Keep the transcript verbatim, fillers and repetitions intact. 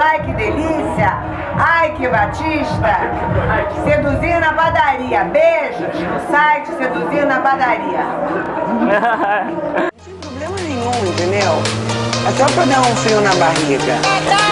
Ai, que delícia! Ai, que Batista! Seduzir na padaria. Beijos no site Seduzir na Padaria. Não tem problema nenhum, entendeu? É só pra dar um frio na barriga.